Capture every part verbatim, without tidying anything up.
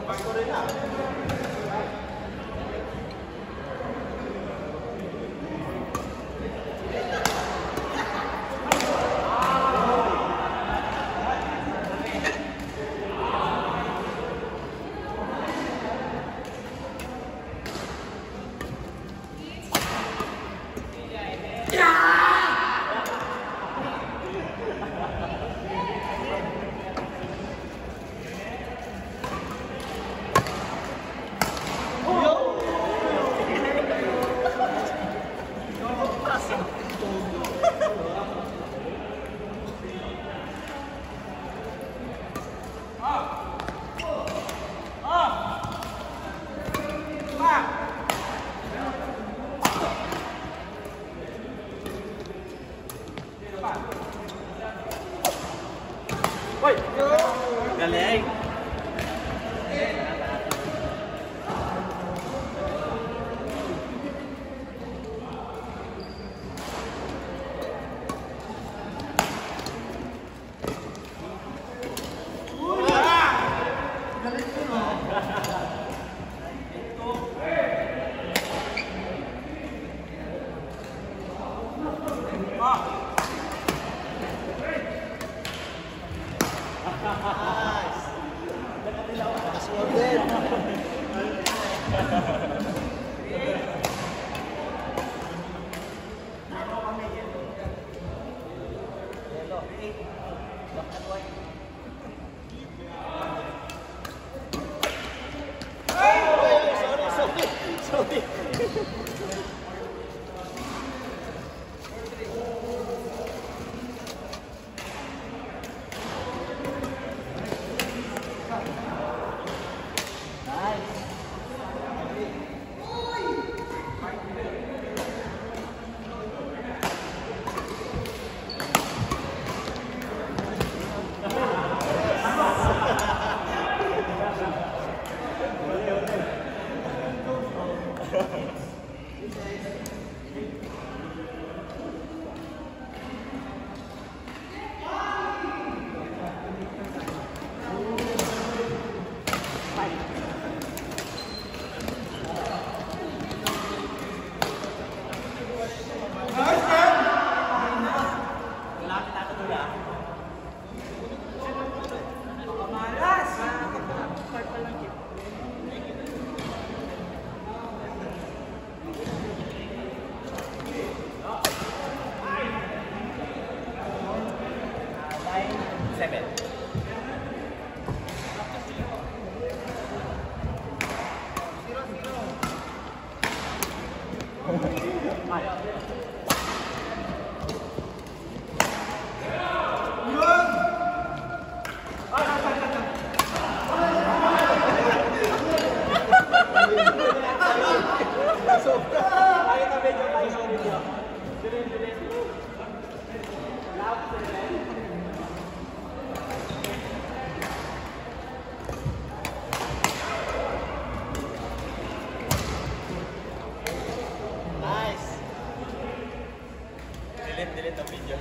Galing! Delete ang video.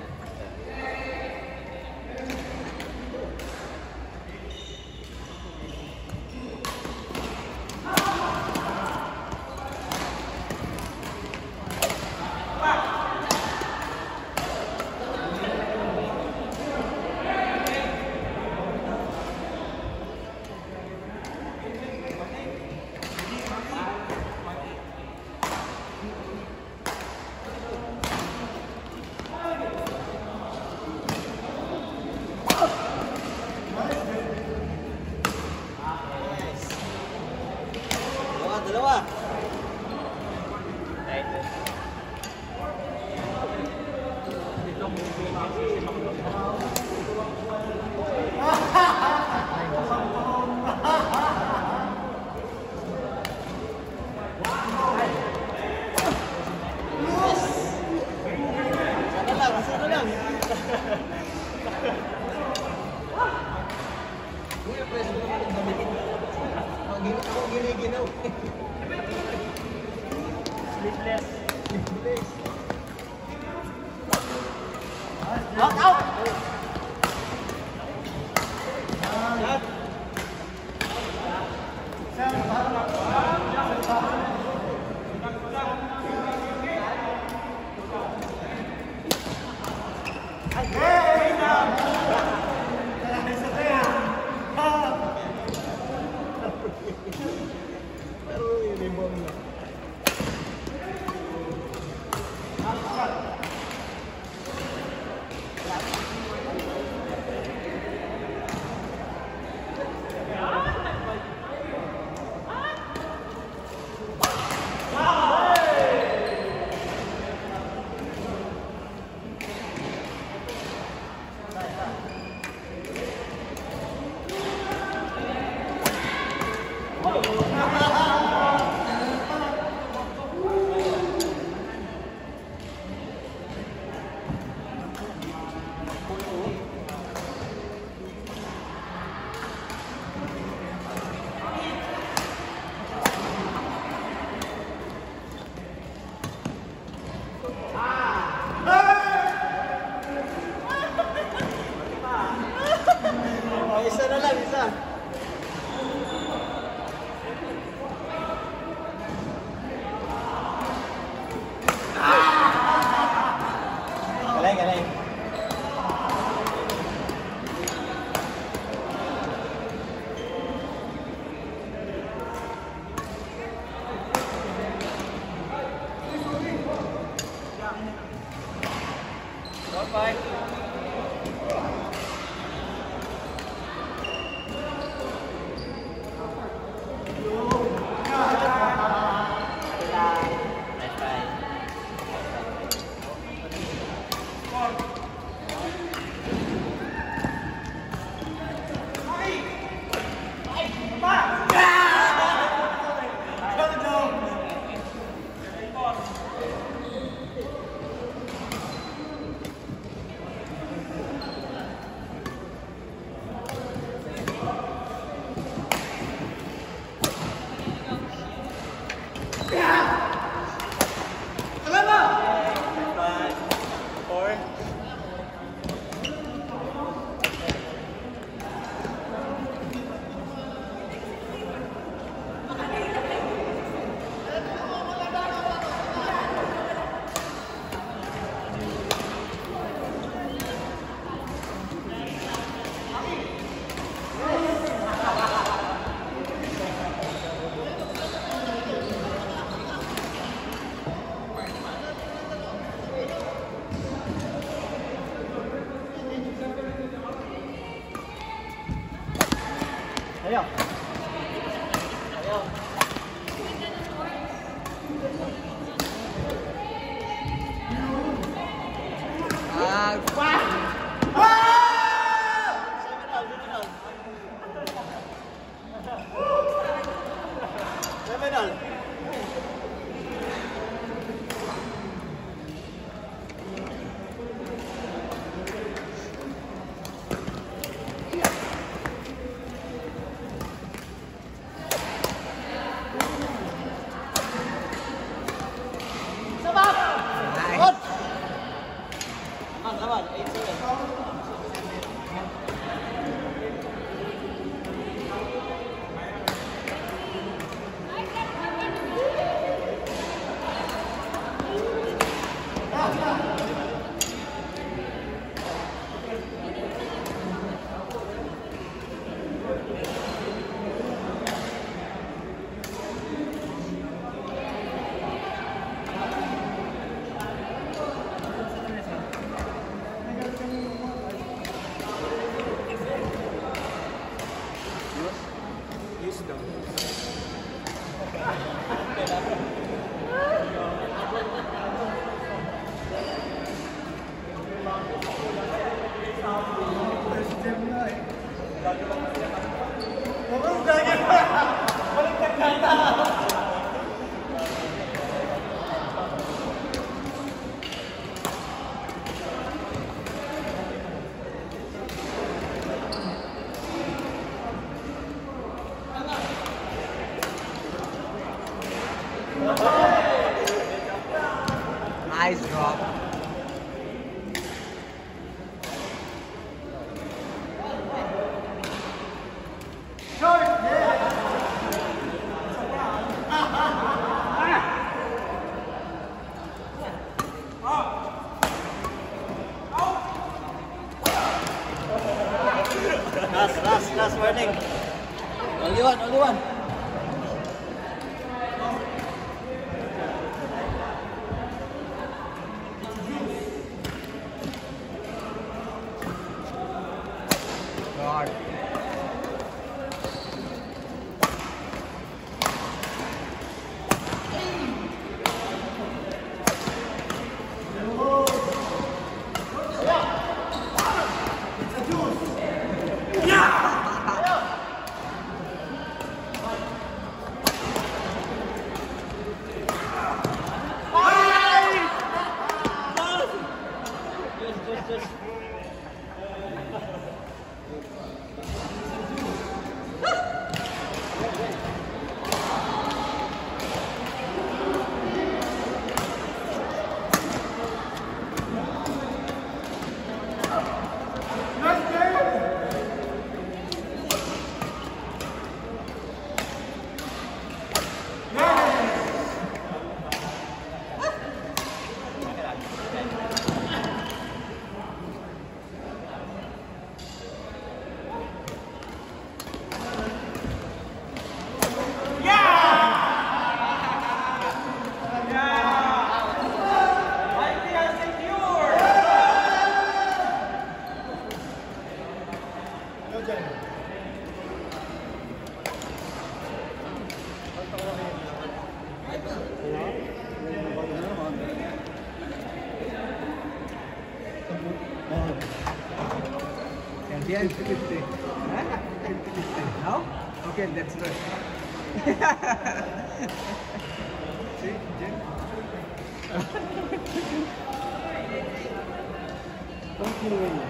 Dalawa. Sana lang, sana lang. Kuya, pwede mo naman gamitin. Ako giniginaw. Sleepless. Sleepless. Out, out! Shot! Isa na lang, isa. Galing, galing. Bye-bye. Ayo. Ayo. Ah, wah. Semenal. Nice drop. Short, yeah. one. God. fifty fifty. fifty fifty. No? Okay, that's good. See, Jim? Thank you.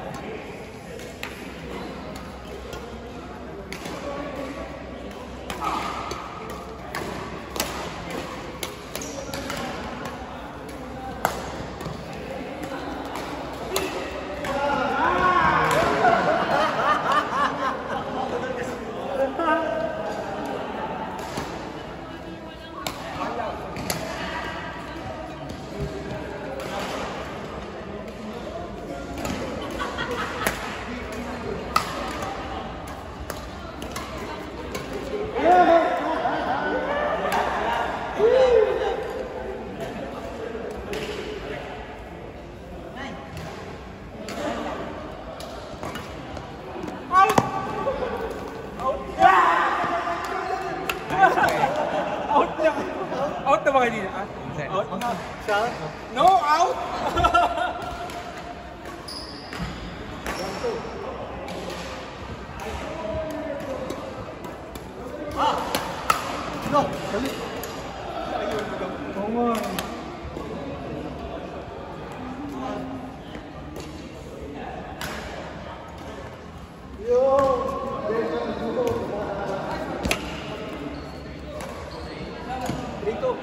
Out na ba kanina? Out na. Shot? No, out! Ah! No! Salit! Come on! Yo! Dito!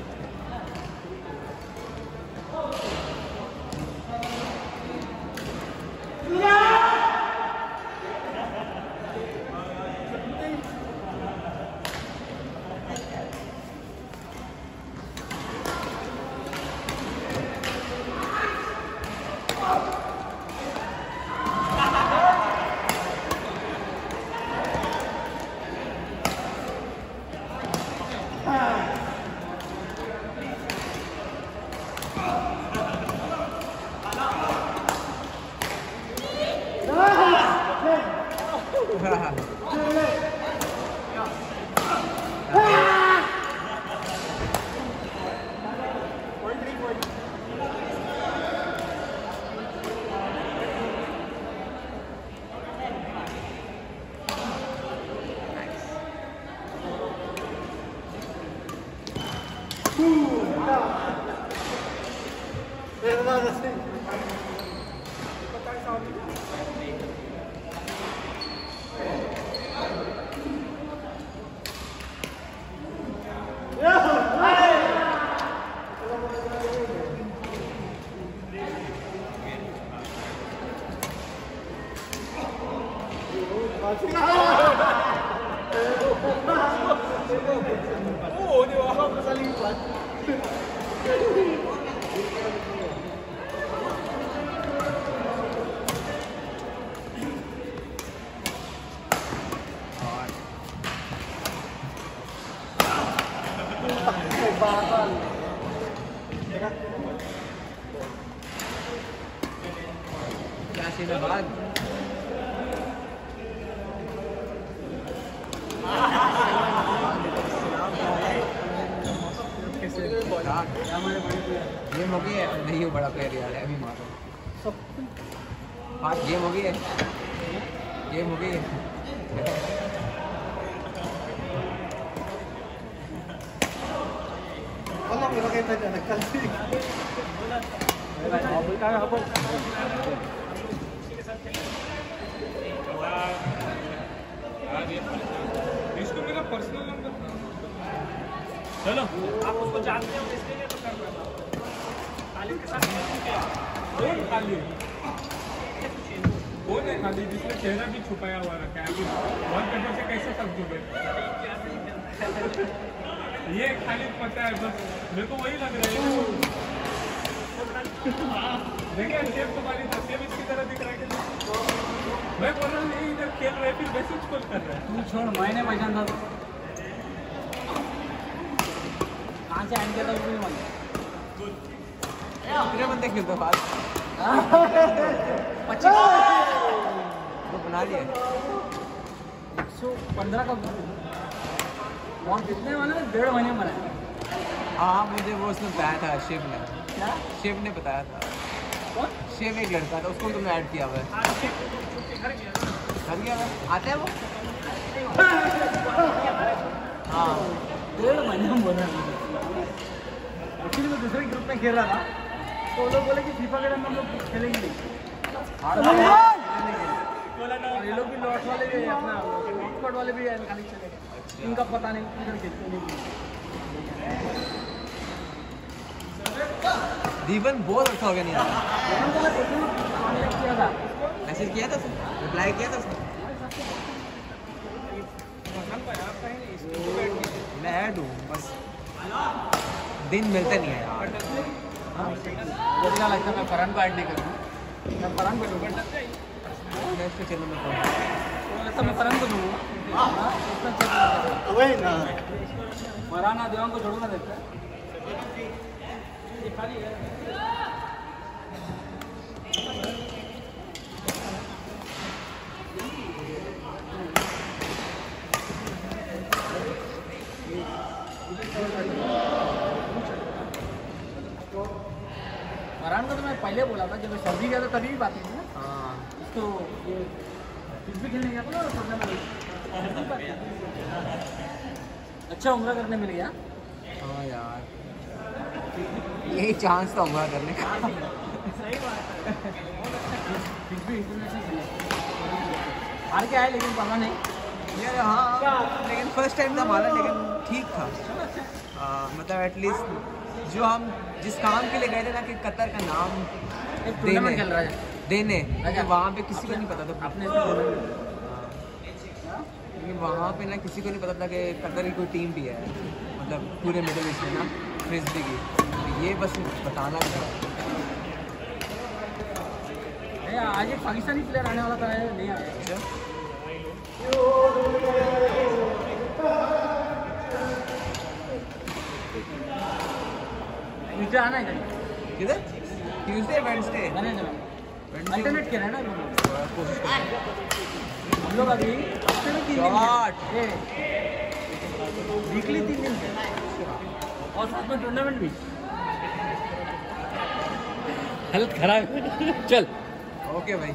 Pero na kasi. Oo, di ba? Ako sa lipat. क्या scene है बाद गेम हो गई है नहीं हो बड़ा प्लेयर यार अभी मारो बात गेम हो गई है गेम हो गई है Allah me pakai tadi anak kali. Mobil kagak apa? इसको मेरा पर्सनल नंबर चलो आप उसको जानते हो इसके लिए तो कर रहा खालिद के साथ क्या कौन खालिद कौन है खालिद जिसने चेहरा भी छुपाया हुआ रखा है अभी वॉलपेपर से कैसे सब छुपे ये खालिद पता है बस मेरे को वही लग रहा है देखिए सेब तुम्हारी सेब इसकी तरह दिख रहा है मैं बोल रहा हूँ नहीं इधर खेल रहे फिर मैसेज कॉल कर रहा है तू छोड़ मैंने पहचान था कहाँ से आएंगे तो उसमें मालूम कितने बंदे खेलते हो बात पच्चीस वो बना लिया एक सौ पंद्रह का और कितने वाले डेढ़ महीने में बनाया हाँ मुझे वो उसने बताया था शिव ने क्या शिव ने बताया था कौन शिव एक लड़का था उसको तुमने ऐड किया हुआ है घर गया हुआ आते हैं वो हाँ डेढ़ महीने में बोला एक्चुअली मैं दूसरे ग्रुप में खेल रहा था तो वो लोग बोले कि फीफा के हम लोग खेलेंगे नहीं ये लोग भी लॉट वाले भी अपना स्क्वाड वाले भी खाली चले गए इनका पता नहीं इधर खेलते नहीं दीवन बहुत अच्छा हो गया नहीं यार किया था मैसेज किया था रिप्लाई किया था उसने मैं ऐड हूँ बस दिन मिलते नहीं है यार मुझे क्या लगता है मैं फरहान को ऐड नहीं करूँ मैं फरहान को दूँगा नेक्स्ट चलो मैं ऐसा मैं फरहान को दूँगा वही ना फरहान देवांग को जोड़ूंगा देखते हैं फरहान को तो मैं पहले बोला था जब मैं सऊदी गया था तभी भी बात की थी ना हाँ तो ये कुछ भी खेलने गया था ना अच्छा उम्र करने मिल गया हाँ यार यही चांस था उम्र करने का सही बात है कुछ भी इंटरनेशनल हार के आए लेकिन पता नहीं यार हाँ लेकिन फर्स्ट टाइम था हमारा लेकिन ठीक था आ, मतलब एटलीस्ट जो हम जिस काम के लिए गए थे ना कि कतर का नाम देने खेल रहा है देने अच्छा वहाँ पे किसी को नहीं पता था अपने लेकिन वहाँ पे ना किसी को नहीं पता था कि कतर की कोई टीम भी है मतलब पूरे मिडिल ईस्ट में ना फ्रिस्बी की तो ये बस बताना था आज एक पाकिस्तानी प्लेयर आने वाला था नहीं आया नीचे आना है किधर ट्यूसडे वेडनेसडे अल्टरनेट खेल रहे हैं ना कोशिश करेंगे हम लोग अभी हफ्ते में तीन दिन वीकली तीन दिन और साथ में टूर्नामेंट भी हालत खराब चल ओके भाई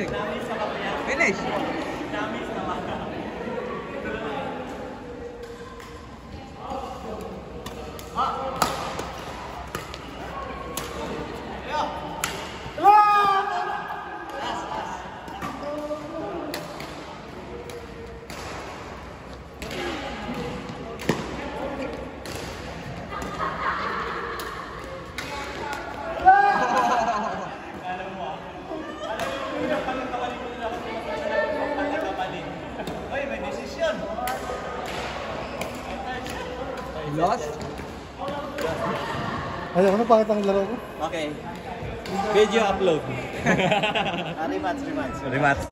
music. Finish. Lost? Ano, ano pangit ang laro ko? Okay. Video upload. Rematch, rematch. Rematch.